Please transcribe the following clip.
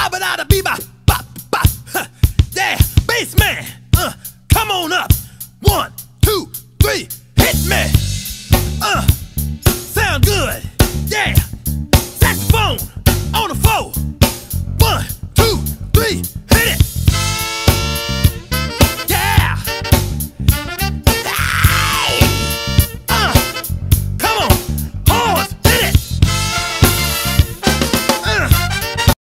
ba ba da da bee ba ba ba. Yeah, bass man, come on up. 1,